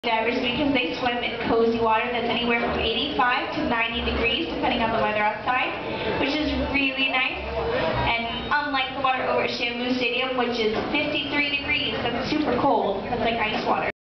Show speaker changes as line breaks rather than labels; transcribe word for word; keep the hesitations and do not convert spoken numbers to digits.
Divers because they swim in cozy water that's anywhere from eighty-five to ninety degrees depending on the weather outside, which is really nice. And unlike the water over at Shamu Stadium, which is fifty-three degrees, that's super cold. That's like ice water.